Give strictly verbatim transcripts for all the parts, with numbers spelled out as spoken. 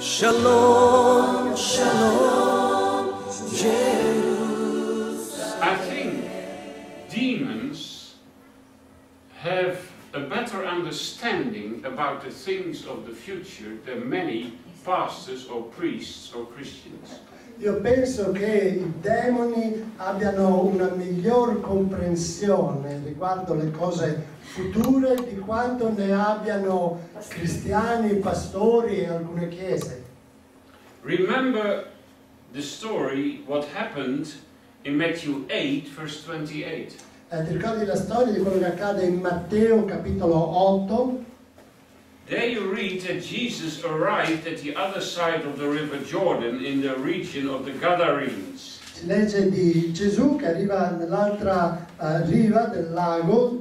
Shalom, shalom, Jerusalem. I think demons have a better understanding about the things of the future than many pastors or priests or Christians. Io penso che i demoni abbiano una miglior comprensione riguardo le cose future di quanto ne abbiano cristiani, pastori e alcune chiese. Remember the story what happened in Matthew eight verse twenty-eight. Eh, ti ricordi la storia di quello che accade in Matteo capitolo otto? There you read that Jesus arrived at the other side of the river Jordan in the region of the Gadarenes. Si legge di Gesù che arriva nell'altra uh, riva del lago.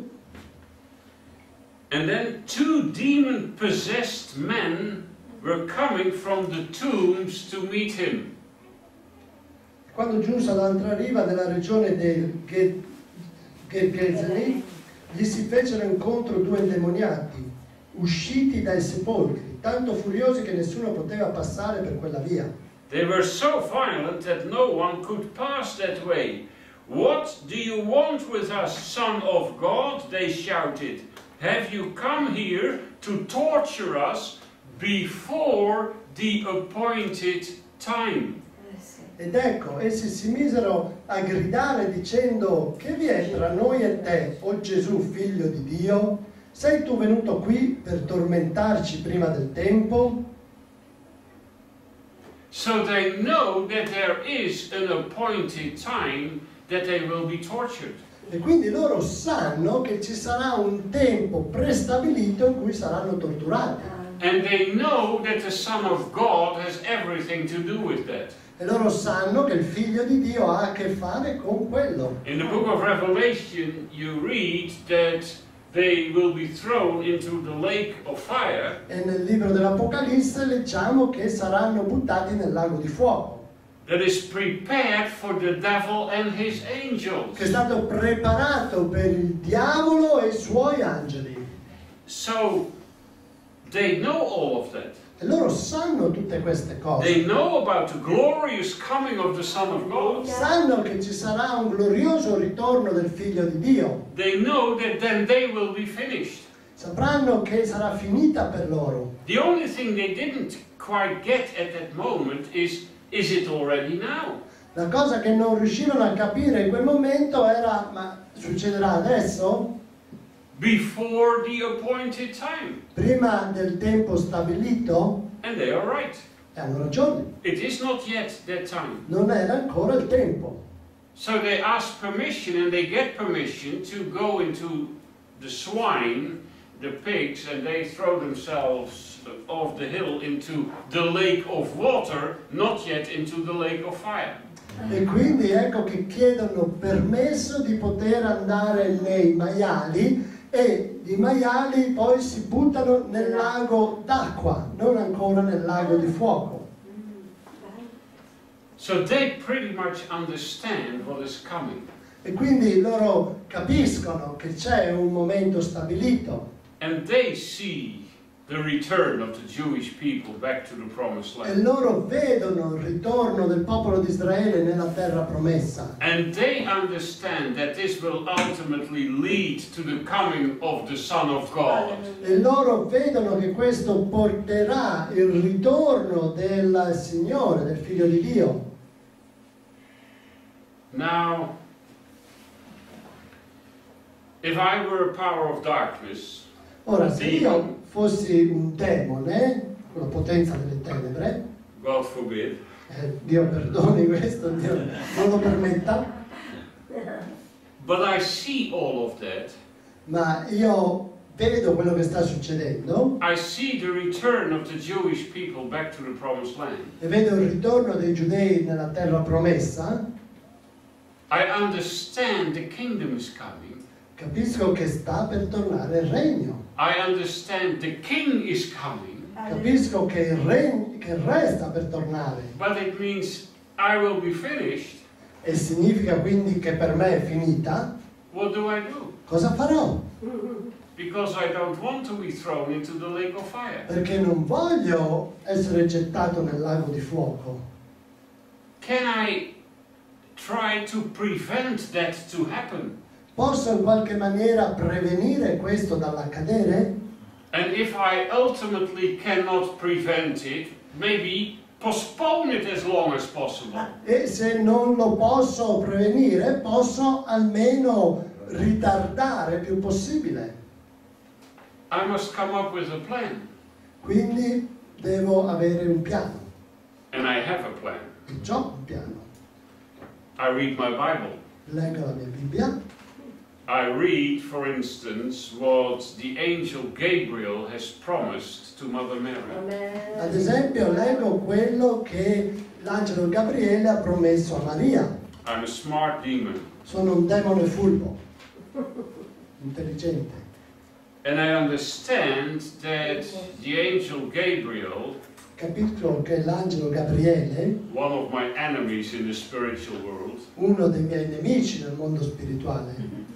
And then two demon-possessed men were coming from the tombs to meet him. Quando giunse all'altra riva della regione del Gergeseni, gli si fecero incontro due indemoniati, usciti dai sepolcri, tanto furiosi che nessuno poteva passare per quella via. They were so violent that no one could pass that way. "What do you want with us, Son of God?" they shouted. "Have you come here to torture us before the appointed time?" Ed ecco, essi si misero a gridare dicendo: "Che vi è tra noi e te, o Gesù, figlio di Dio? Sei tu venuto qui per tormentarci prima del tempo?" So they know that there is an appointed time that they will be tortured. E quindi loro sanno che ci sarà un tempo prestabilito in cui saranno torturati. And they know that the Son of God has everything to do with that. E loro sanno che il Figlio di Dio ha a che fare con quello. In the book of Revelation you read that they will be thrown into the lake of fire. E nel libro dell'Apocalisse leggiamo che saranno buttati nel lago di fuoco, That is prepared for the devil and his angels. che è stato preparato per il diavolo e i suoi angeli. So they know all of that. E loro sanno tutte queste cose. They know about the glorious coming of the Son of God. Sanno che ci sarà un glorioso ritorno del Figlio di Dio. They know that then they will be finished. Sapranno che sarà finita per loro. The only thing they didn't quite get at that moment is, is it already now? La cosa che non riuscivano a capire in quel momento era: ma succederà adesso? Before the appointed time. Prima del tempo stabilito? And they are right. E hanno ragione. It is not yet that time. Non era ancora il tempo. So they ask permission and they get permission to go into the swine, the pigs, and they throw themselves off the hill into the lake of water, not yet into the lake of fire. E quindi ecco che chiedono permesso di poter andare nei maiali, e i maiali poi si buttano nel lago d'acqua, non ancora nel lago di fuoco. So they pretty much understand what is coming. E quindi loro capiscono che c'è un momento stabilito. And they see the return of the Jewish people back to the promised E land. loro vedono il ritorno del popolo di Israele nella terra promessa. And they understand that this will ultimately lead to the coming of the Son of God. E loro vedono che questo porterà il ritorno del Signore, del Figlio di Dio. Now, if I were a power of darkness, Ora, se io fossi un demone, con la potenza delle tenebre, God forbid, eh, Dio perdoni questo, Dio non lo permetta, but I see all of that, ma io vedo quello che sta succedendo I see the return of the Jewish people back to the promised land. e vedo il ritorno dei giudei nella terra promessa, I understand the kingdom is coming. capisco che sta per tornare il regno. I understand the king is coming. Capisco che il re, che il re sta per tornare. But it means I will be finished E significa quindi che per me è finita what do I do? Cosa farò? Because I don't want to be thrown into the lake of fire. Perché non voglio essere gettato nel lago di fuoco. Can I try to prevent that to happen? Posso in qualche maniera prevenire questo dall'accadere? And if I ultimately cannot prevent it, maybe postpone it as long as possible. E se non lo posso prevenire, posso almeno ritardare il più possibile. I must come up with a plan. Quindi devo avere un piano. And I have a plan. E già un piano. I read my Bible. Leggo la mia Bibbia. I read, for instance, what the angel Gabriel has promised to Mother Mary. Ad esempio, leggo quello che l'angelo Gabriele ha promesso a Maria. I'm a smart demon. Sono un demone furbo, intelligente. And I understand that the angel Gabriel, Capisco che l'angelo Gabriele, one of my enemies in the spiritual world, uno dei miei nemici nel mondo spirituale,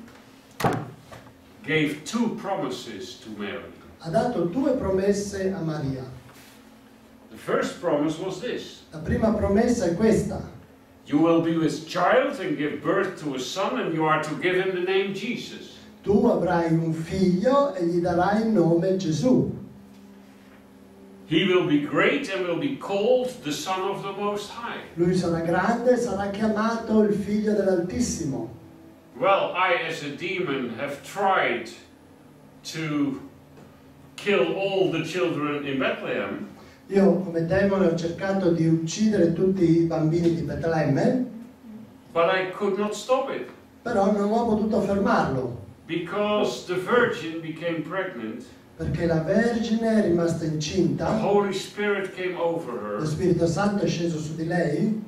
gave two promises to Mary. ha dato due promesse a Maria. The first promise was this: La prima promessa è questa: you will be with child and give birth to a son, and you are to give him the name Jesus. tu avrai un figlio e gli darai il nome Gesù. He will be great and will be called the Son of the Most High. Lui sarà grande e sarà chiamato il figlio dell'Altissimo. Well, I as a demon have tried to kill all the children in Bethlehem. Io come demone ho cercato di uccidere tutti i bambini di Betlemme, But I could not stop it, però non ho potuto fermarlo, because the virgin became pregnant. perché la Vergine è rimasta The incinta, Holy Spirit came over lo her. Spirito Santo è sceso su di lei,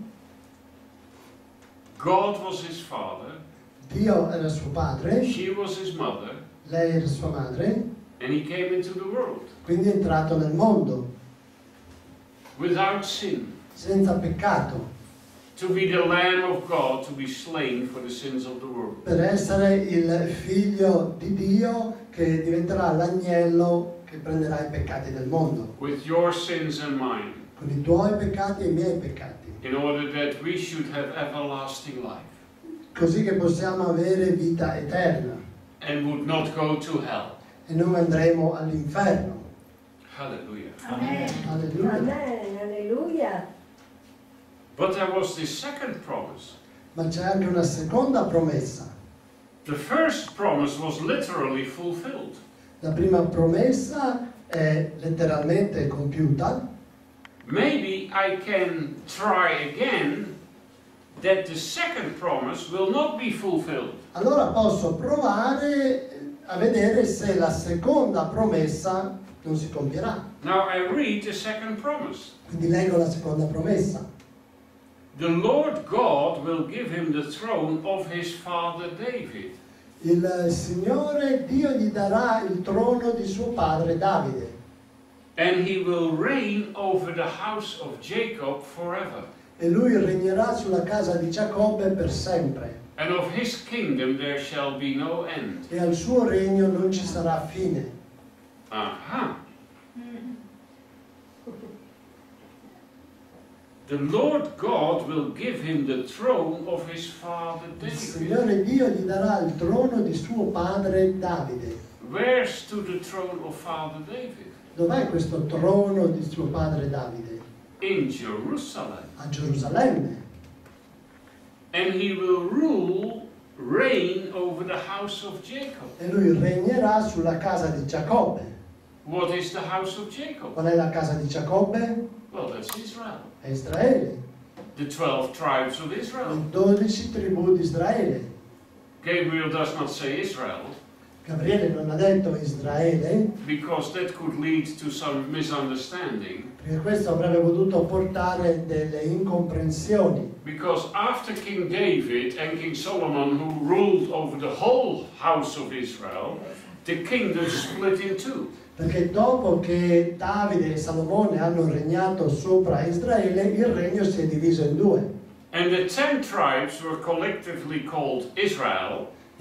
God was his father, Dio era suo padre, she was his mother, lei era sua madre, and he came into the world quindi è entrato nel mondo without sin, senza peccato, to be the Lamb of God to be slain for the sins of the world. per essere il figlio di Dio che diventerà l'agnello che prenderà i peccati del mondo, With your sins and mine, con i tuoi peccati e i miei peccati, in order that we should have everlasting life così che possiamo avere vita eterna and would not go to hell. e non andremo all'inferno. Hallelujah. Amen. Alleluia. Amen. Alleluia. But there was this second promise. Ma c'è anche una seconda promessa. The first promise was literally fulfilled. La prima promessa è letteralmente compiuta. Maybe I can try again that the second promise will not be fulfilled. Allora posso provare a vedere se la seconda promessa non si compierà. Now I read the second promise. Quindi leggo la seconda promessa. The Lord God will give him the throne of his father David. Il Signore Dio gli darà il trono di suo padre Davide And he will reign over the house of Jacob forever. e lui regnerà sulla casa di Giacobbe per sempre And of his kingdom there shall be no end. e al suo regno non ci sarà fine. Aha. The Lord God will give him the throne of his father Il David. Signore Dio gli darà il trono di suo padre Davide. Where stood the throne of father David? Dov'è questo trono di suo padre Davide? In Jerusalem. A Gerusalemme. And he will rule, reign over the house of Jacob. E lui regnerà sulla casa di Giacobbe. What is the house of Jacob? Qual è la casa di Giacobbe? Well, that's Israel. È Israele. The twelve tribes of Le Israel. dodici tribù di Israele. Gabriel does not say Israel, Gabriele non ha detto Israele, because that could lead to some misunderstanding. perché questo avrebbe potuto portare delle incomprensioni. Because after King David and King Solomon, who ruled over the whole house of Israel, the kingdom split in two. Perché dopo che Davide e Salomone hanno regnato sopra Israele, il regno si è diviso in due. And the ten tribes were collectively called Israel,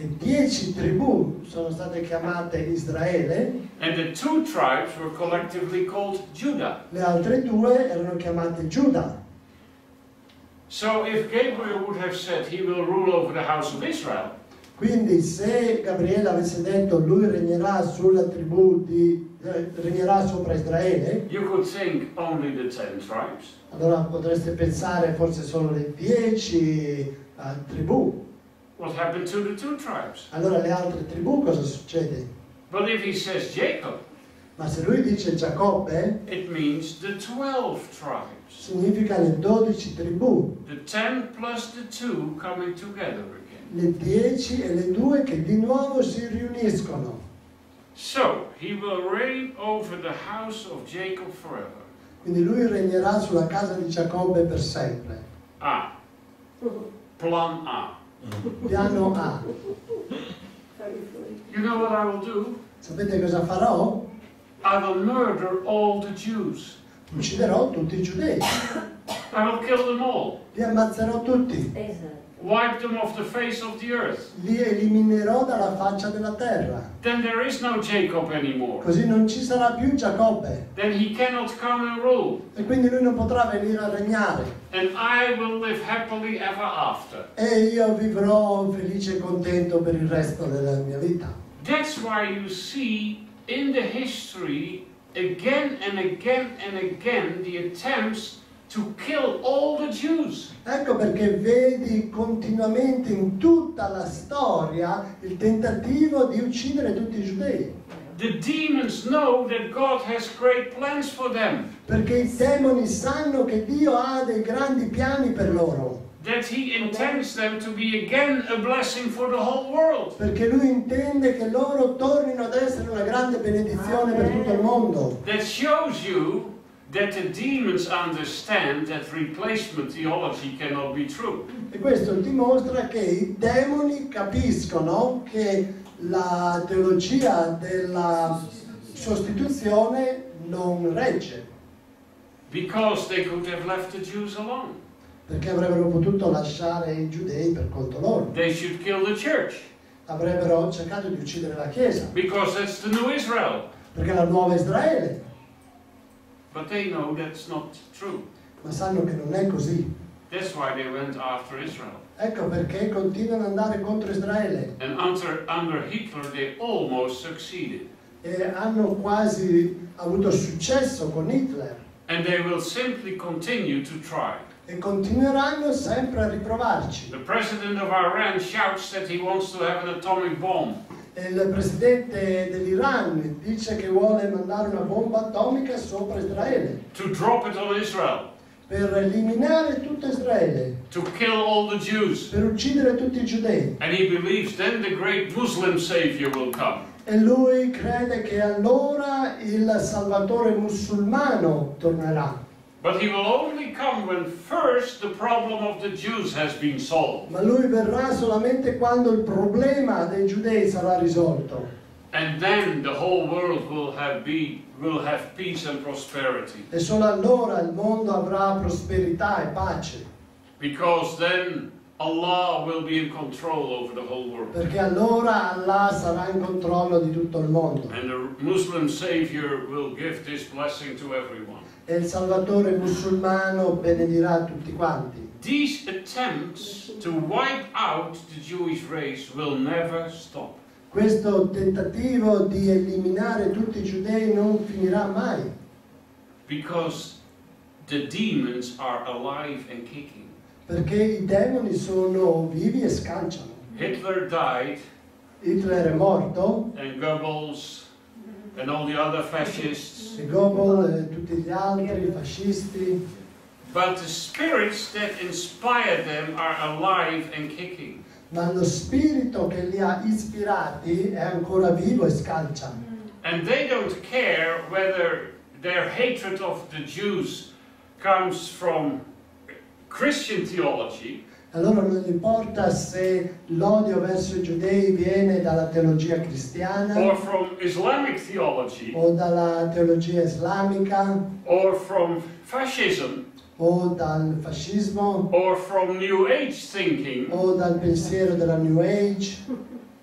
e dieci tribù sono state chiamate Israele, and the two tribes were collectively called Judah. le altre due erano chiamate Giuda. So if Gabriel would have said he will rule over the house of Israel, Quindi se Gabriele avesse detto lui regnerà sulla tribù di eh, regnerà sopra Israele, you could think only the ten tribes. allora potreste pensare forse solo le dieci eh, tribù. What happened to the two tribes? Allora le altre tribù cosa succede? But if he says Jacob, Ma se lui dice Giacobbe, it means the twelve tribes. significa le dodici tribù, The ten plus the two coming together again. le dieci e le due che di nuovo si riuniscono. So, he will reign over the house of Jacob forever. Quindi lui regnerà sulla casa di Giacobbe per sempre. A. Plan A. Piano A. You know what I will do? Sapete cosa farò? I will murder all the Jews. Ucciderò tutti i giudei. I will kill them all. Li ammazzerò tutti. Esatto. Wipe them off the face of the earth. Li eliminerò dalla faccia della terra. Then there is no Jacob anymore. Così non ci sarà più Giacobbe. Then he cannot come and rule. E quindi lui non potrà venire a regnare. And I will live happily ever after. E io vivrò felice e contento per il resto della mia vita. That's why you see in the history again and again and again the attempts to kill all the Jews. Ecco perché vedi continuamente in tutta la storia il tentativo di uccidere tutti i giudei. The demons know that God has great plans for them, Perché i demoni sanno che Dio ha dei grandi piani per loro. that He intends them to be again a blessing for the whole world. Perché lui intende che loro tornino ad essere una grande benedizione per tutto il mondo. That shows you that the demons understand that replacement theology cannot be true. E questo dimostra che i demoni capiscono che la teologia della sostituzione non regge, Because they could have left the Jews alone. perché avrebbero potuto lasciare i giudei per conto loro. They should kill the church. Avrebbero cercato di uccidere la Chiesa, Because that's the new Israel. perché è la nuova Israele, But they know that's not true. ma sanno che non è così. That's why they went after Israel. Ecco perché continuano ad andare contro Israele And under, under Hitler they almost succeeded. e hanno quasi avuto successo con Hitler And they will simply continue to try. e continueranno sempre a riprovarci. The president of Iran shouts that he wants to have an atomic bomb. E il presidente dell'Iran dice che vuole mandare una bomba atomica sopra Israele To drop it on Israel. per eliminare tutto Israele, To kill all the Jews. per uccidere tutti i giudei. And he believes then the great Muslim savior will come. E lui crede che allora il Salvatore musulmano tornerà. But he will only come when first the problem of the Jews has been solved. Ma lui verrà solamente quando il problema dei giudei sarà risolto. And then the whole world will have, be, will have peace and prosperity. E solo allora il mondo avrà prosperità e pace. Because then Allah will be in control over the whole world. Perché allora Allah sarà in controllo di tutto il mondo. And the Muslim savior will give this blessing to everyone. E il Salvatore musulmano benedirà tutti quanti. These attempts to wipe out the Jewish race will never stop. Questo tentativo di eliminare tutti i giudei non finirà mai, Because the demons are alive and kicking. perché i demoni sono vivi e scanciano. Hitler died, Hitler è morto, and Goebbels, and all the other fascists. e Goebbels e tutti gli altri fascisti, But the spirits that inspired them are alive and kicking. ma lo spirito che li ha ispirati è ancora vivo e scalcia. And they don't care whether their hatred of the Jews comes from Christian theology Allora non gli importa se l'odio verso i giudei viene dalla teologia cristiana or from Islamic theology o dalla teologia islamica or from fascism o dal fascismo or from New Age thinking. o dal pensiero della New Age.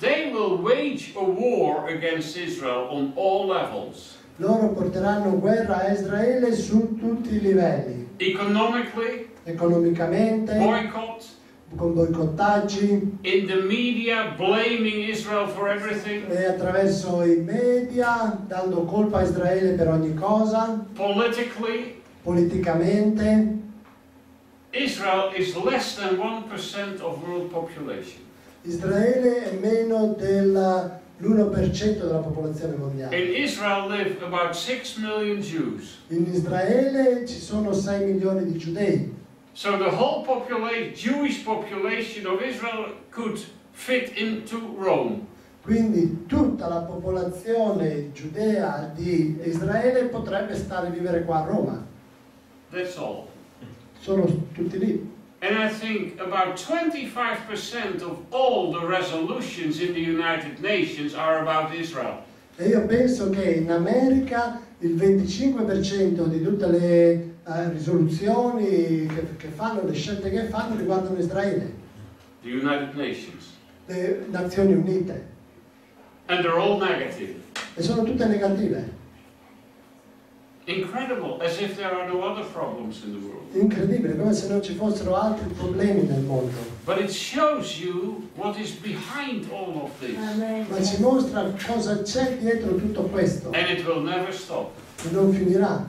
They will wage a war against Israel on all levels. Loro porteranno guerra a Israele su tutti i livelli, Economically, economicamente, boycott, con boicottaggi, in the media, blaming Israel for everything, e attraverso i media, dando colpa a Israele per ogni cosa, politically. politicamente. Israel is less than one percent of world population. Israele è meno dell'uno per cento della popolazione mondiale. In Israel live about six million Jews. In Israele ci sono sei milioni di giudei. So the whole population, Jewish population of Israel could fit into Rome. Quindi tutta la popolazione giudea di Israele potrebbe stare a vivere qua a Roma. That's all. Sono tutti lì. And I think about twenty-five percent of all the resolutions in the United Nations are about Israel. E io penso che in America il venticinque per cento di tutte le eh, risoluzioni che, che fanno, le scelte che fanno, riguardano Israele, The United Nations. le Nazioni Unite. And they're all negative. E sono tutte negative. Incredible, as if there are no other problems in the world. Incredibile, come se non ci fossero altri problemi nel mondo. But it shows you what is behind all of this. Amen. Ma ci mostra cosa c'è dietro tutto questo. And it will never stop. E non finirà.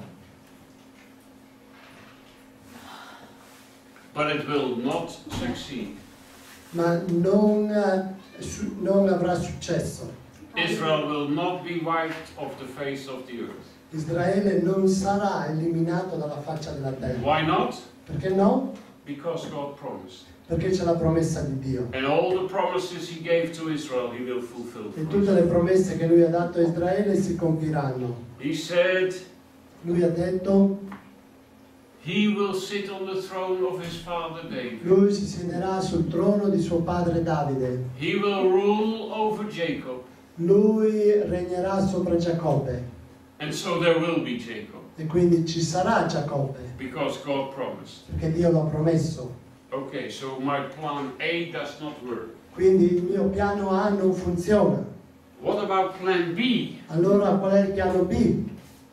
But it will not succeed. Ma non, eh, su- non avrà successo. Israel will not be wiped off the face of the earth. Israele non sarà eliminato dalla faccia della terra. Why not? Perché no? Because God promised. Perché c'è la promessa di Dio. And all the promises he gave to Israel, he will fulfill. E for tutte us. le promesse che lui ha dato a Israele si compiranno. He said, Lui ha detto, he will sit on the throne of his father David. lui si siederà sul trono di suo padre Davide. He will rule over Jacob. Lui regnerà sopra Giacobbe. And so there will be Jacob. E quindi ci sarà Giacobbe. Because God promised. Perché Dio l'ha promesso. Okay, so my plan A does not work. Quindi il mio piano A non funziona. What about plan B? Allora qual è il piano B?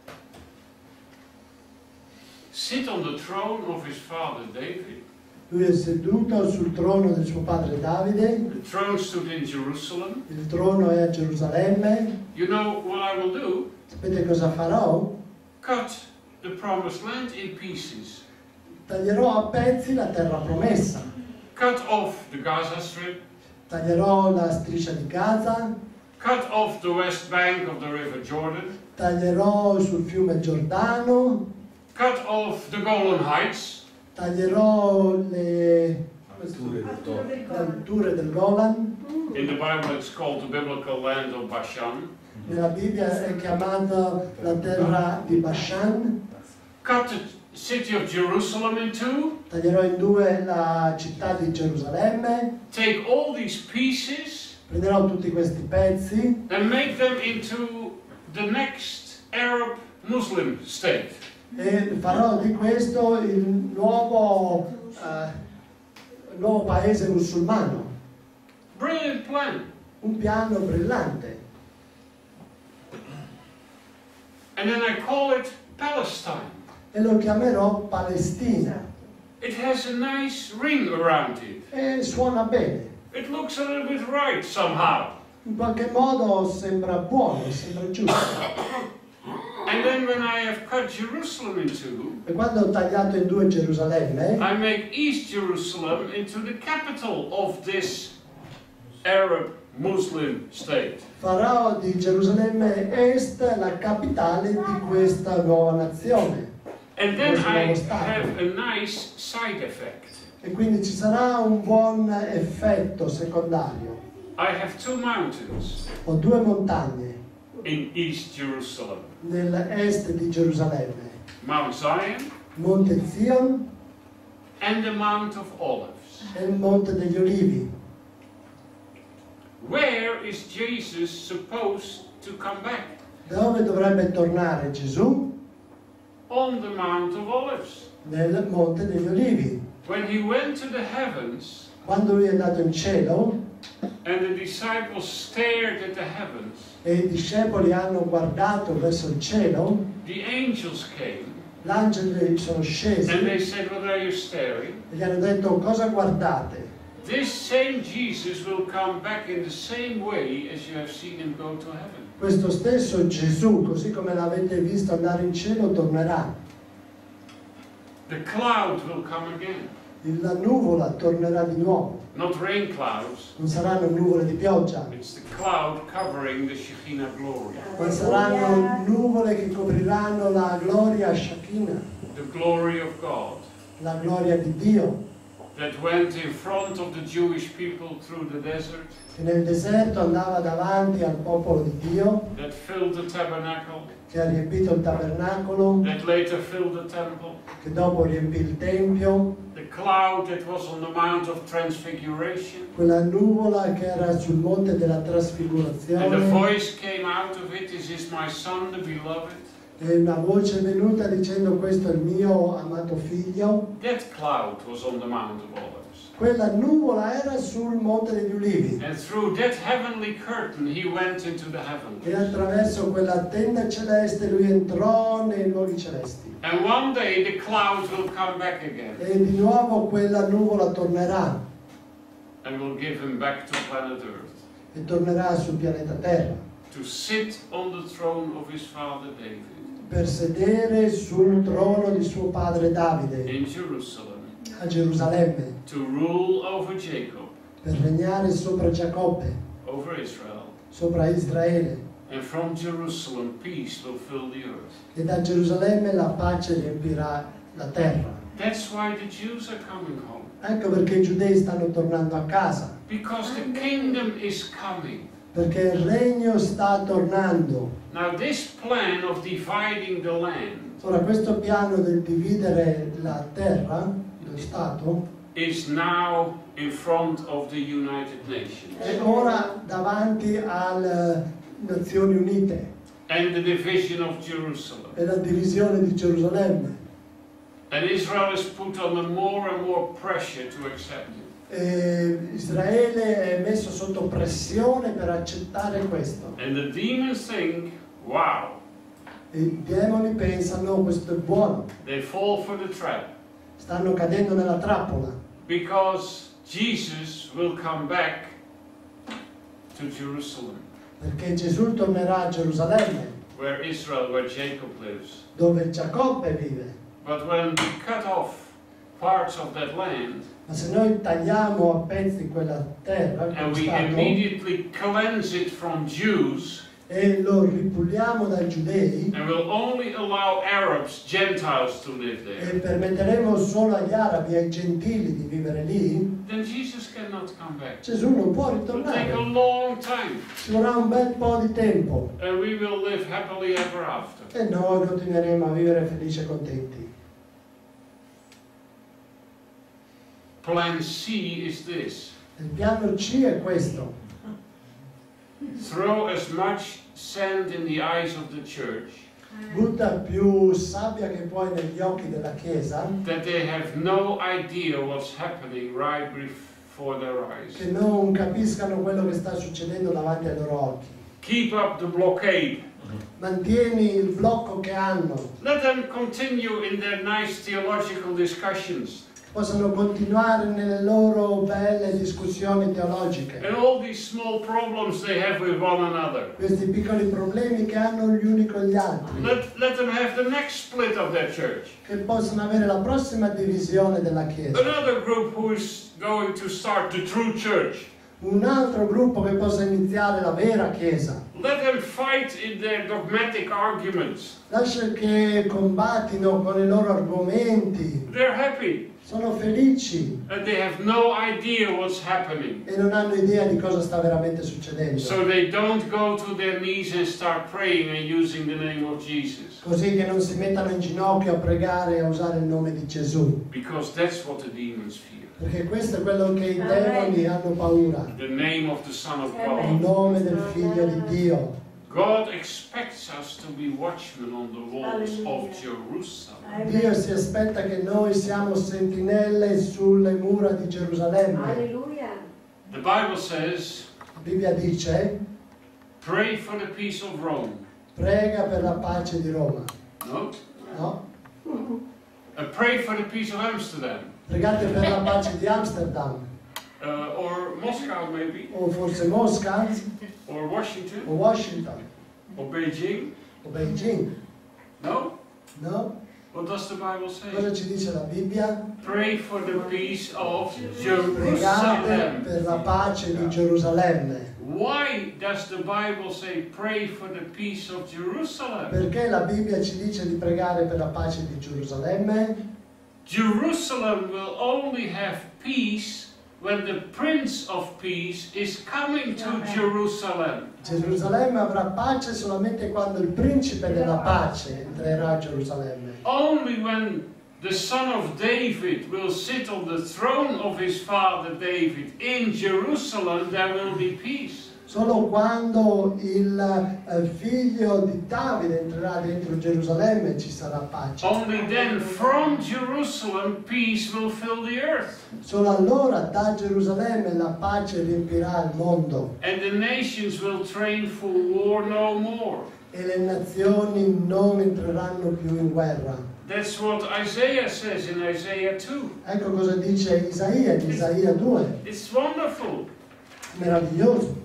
Sit on the throne of his father David. Lui è seduto sul trono del suo padre Davide. The throne stood in Jerusalem. Il trono è a Gerusalemme. You know what I will do? Sapete cosa farò? Cut the promised land in pieces. Taglierò a pezzi la terra promessa. Cut off the Gaza Strip. Taglierò la striscia di Gaza. Cut off the west bank of the river Jordan. Taglierò sul fiume Giordano. Cut off the Golan Heights. Taglierò le Alture del Toro. le alture del Golan. In the Bible it's called the biblical land of Bashan. Nella Bibbia è chiamata la terra di Bashan. Cut the city of Jerusalem in two. Taglierò in due la città di Gerusalemme. Take all these pieces Prenderò tutti questi pezzi and make them into the next Arab Muslim state. e farò di questo il nuovo, eh, nuovo paese musulmano. Brilliant plan. Un piano brillante. And then I call it Palestine. E lo chiamerò Palestina. It has a nice ring around it. E suona bene. It looks a little bit right somehow. In qualche modo sembra buono, sembra giusto. And then when I have cut Jerusalem in two, E quando ho tagliato in due Gerusalemme, I make East Jerusalem into the capital of this Arab Muslim state. farò di Gerusalemme Est la capitale di questa nuova nazione. And then Questo I nuovo Stato. have a nice side effect. E quindi ci sarà un buon effetto secondario. I have two mountains Ho due montagne in East Jerusalem. nell'est di Gerusalemme. Mount Zion Monte Zion and the Mount of Olives. e il Monte degli Olivi. Where is Jesus supposed to come back? Dove dovrebbe tornare Gesù? On the Mount of Olives. Nel Monte degli Olivi. When he went to the heavens, Quando lui è andato in cielo, And the disciples stared at the heavens. e i discepoli hanno guardato verso il cielo, The angels came l'angeli sono scesi and they said, "What are you staring?" e gli hanno detto: cosa guardate? This same Jesus will come back in the same way as you have seen him go to heaven. Questo stesso Gesù, così come l'avete visto andare in cielo, tornerà. The cloud will come again. La nuvola tornerà di nuovo. Not rain clouds. Non saranno nuvole di pioggia, It's the cloud covering the Shekinah glory. ma saranno nuvole che copriranno la gloria Shekinah, The glory of God la gloria di Dio, that went in front of the Jewish people through the desert, che nel deserto andava davanti al popolo di Dio, that filled the tabernacle, che ha riempito il tabernacolo, that later filled the temple. che dopo riempì il Tempio, The cloud that was on the Mount of Transfiguration. quella nuvola che era sul monte della And the trasfigurazione, voice came out of it, "This is my son, the beloved." e una voce è venuta dicendo: questo è il mio amato figlio. That cloud was on the Mount of Olives. Quella nuvola era sul monte degli Ulivi, And through that heavenly curtain he went into the heavens. e attraverso quella tenda celeste lui entrò nei luoghi celesti. And one day the cloud will come back again E di nuovo quella nuvola tornerà and will give him back to planet Earth e tornerà sul pianeta Terra to sit on the throne of his father David per sedere sul trono di suo padre Davide in Jerusalem, a Gerusalemme, to rule over Jacob, per regnare sopra Giacobbe, over Israel. sopra Israele. And from Jerusalem peace will fill the earth. E da Gerusalemme la pace riempirà la terra. That's why the Jews are coming home. Ecco perché i giudei stanno tornando a casa, Because the kingdom is coming. perché il regno sta tornando. Now this plan of dividing the land Ora, questo piano del dividere la terra, lo Stato, is now in front of the United Nations. è ora davanti alle Nazioni Unite And the division of Jerusalem. e la divisione di Gerusalemme. And Israel is put under more and more pressure to accept it. E Israele è messo sotto pressione per accettare questo. And the demons think, wow, E i demoni pensano: questo è buono, they fall for the trap. stanno cadendo nella trappola, Because Jesus will come back to Jerusalem, perché Gesù tornerà a Gerusalemme, where Israel, where Jacob lives. dove Giacobbe vive. But when we cut off parts of that land, Ma se noi tagliamo a pezzi quella terra, quel and we Stato, immediately cleanse it from Jews, e lo ripuliamo dai giudei, and will only allow Arabs, Gentiles to live e there, permetteremo solo agli arabi e ai gentili di vivere lì, then Jesus cannot come back. Gesù non può It will take a ritornare. long time, Ci vorrà un bel po' di tempo and we will live happily ever after. e noi continueremo a vivere felici e contenti. Plan C is this. Il piano C è questo: Throw as much sand in the eyes of the church butta più sabbia che puoi negli occhi della Chiesa, that they have no idea what's happening right before their eyes. che non capiscano quello che sta succedendo davanti ai loro occhi. Keep up the blockade. Mantieni il blocco che hanno, Let them continue in their nice theological discussions possano continuare nelle loro belle discussioni teologiche, and all these small problems they have with one another. questi piccoli problemi che hanno gli uni con gli altri, Let, let them have the next split of their church. che possono avere la prossima divisione della Chiesa, Another group who is going to start the true church. un altro gruppo che possa iniziare la vera Chiesa. Let them fight in their dogmatic arguments. Lascia che combattino con i loro argomenti, They're happy sono felici and they have no idea what's happening. e non hanno idea di cosa sta veramente succedendo, So they don't go to their knees and start praying and using the name of Jesus. così che non si mettano in ginocchio a pregare e a usare il nome di Gesù, Because that's what the demons fear. perché questo è quello che i demoni hanno paura, The name of the Son of il God. nome del Figlio di Dio. God expects us to be watchmen on the walls of Jerusalem. Dio si aspetta che noi siamo sentinelle sulle mura di Gerusalemme. Alleluia. The Bible says, La Bibbia dice, pray for the peace of Rome. prega per la pace di Roma. No? No? Uh, pray for the peace of Amsterdam. Pregate per la pace di Amsterdam. Uh, or Moscow maybe. O forse Mosca, Or Washington. o Washington, Or Beijing. o Beijing. No? No? What does the Bible Cosa say? ci dice la Bibbia? Pray for the peace of Pregate Jerusalem. per la pace di Gerusalemme. Why does the Bible say pray for the peace of Jerusalem? Perché la Bibbia ci dice di pregare per la pace di Gerusalemme? Jerusalem will only have peace when the Prince of Peace is coming to Jerusalem. Gerusalemme avrà pace solamente quando il principe della pace entrerà a Gerusalemme. Only when the son of David will sit on the throne of his father David in Jerusalem, there will be peace. Solo quando il eh, figlio di Davide entrerà dentro Gerusalemme ci sarà pace. Only then from Jerusalem peace will fill the earth. Solo allora da Gerusalemme la pace riempirà il mondo And the nations will train for war no more. e le nazioni non entreranno più in guerra. That's what Isaiah says in Isaiah two. Ecco cosa dice Isaia, in Isaia due. It's wonderful. Meraviglioso.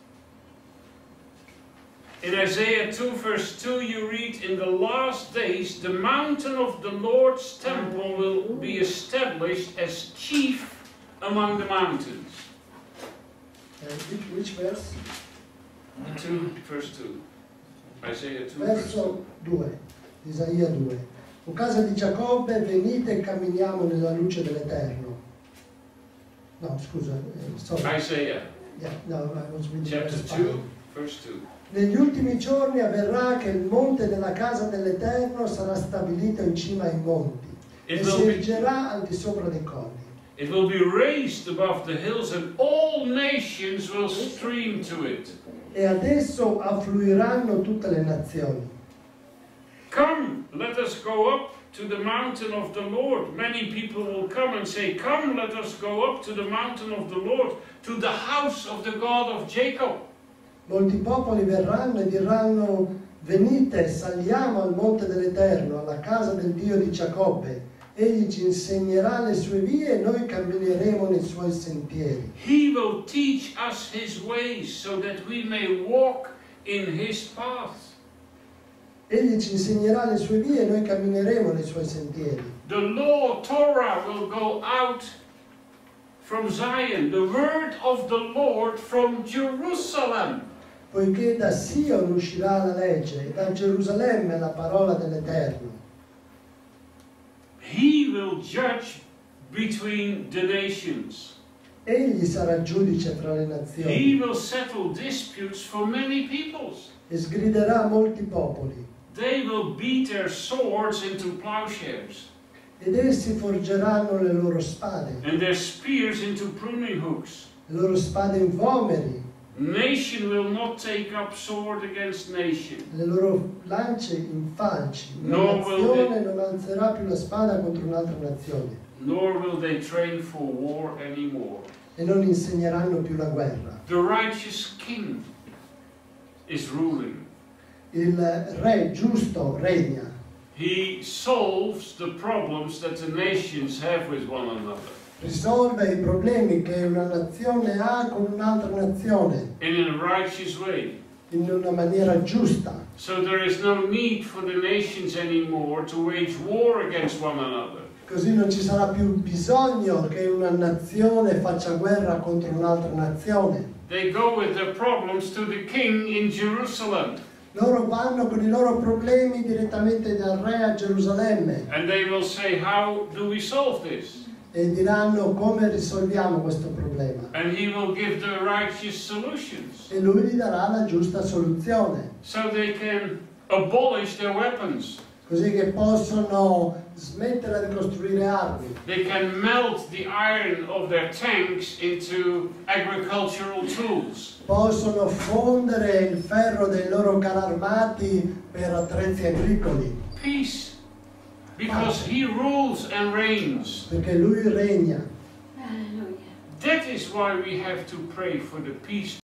In Isaiah two verse two you read, in the last days the mountain of the Lord's temple will be established as chief among the mountains. Eh, which, which verse? two verse two. Isaiah two verse two. Verso due, Isaia due. O casa di Giacobbe, venite e camminiamo nella luce dell'Eterno. No, scusa, eh, sorry. Isaiah Yeah, no, I was reading chapter verse two five. verse two. Negli ultimi giorni avverrà che il monte della casa dell'Eterno sarà stabilito in cima ai monti It e si will be erigerà al di sopra dei colli. It will be raised above the hills and all nations will stream to it. E adesso affluiranno tutte le nazioni. Come, let us go up to the mountain of the Lord. Many people will come and say, come, let us go up to the mountain of the Lord, to the house of the God of Jacob. Molti popoli verranno e diranno: venite, saliamo al monte dell'Eterno, alla casa del Dio di Giacobbe. Egli ci insegnerà le sue vie e noi cammineremo nei suoi sentieri. He will teach us his ways so that we may walk in his paths. Egli ci insegnerà le sue vie e noi cammineremo nei suoi sentieri. The law, Torah, will go out from Zion, the word of the Lord from Jerusalem. Poiché da Sion uscirà la legge e da Gerusalemme la parola dell'Eterno. He will judge between the nations. Egli sarà giudice fra le He nazioni will settle disputes for many peoples. e sgriderà molti popoli. They will beat their swords into plowshares Ed essi forgeranno le loro spade, and their spears into pruning hooks. le loro spade in vomeri, Nation will not take up sword against nation, le loro lance in falci. Una No, will nazione non alzerà più la spada contro un'altra nazione nor will they train for war anymore. e non insegneranno più la guerra. The righteous king is ruling. Il re giusto regna. He solves the problems that the nations have with one another Risolve i problemi che una nazione ha con un'altra nazione in a righteous way. in una maniera giusta. So there is no need for the nations anymore to wage war against one another. Così non ci sarà più bisogno che una nazione faccia guerra contro un'altra nazione. They go with their problems to the king in Jerusalem, Loro vanno con i loro problemi direttamente dal re a Gerusalemme and they will say, how do we solve this? e diranno: come risolviamo questo problema? And he will give the righteous solutions, E lui gli darà la giusta soluzione, so they can abolish their weapons. così che possono smettere di costruire armi, They can melt the iron of their tanks into agricultural tools. possono fondere il ferro dei loro carri armati per attrezzi agricoli, Peace, because he rules and reigns. perché lui regna. That is why we have to pray for the peace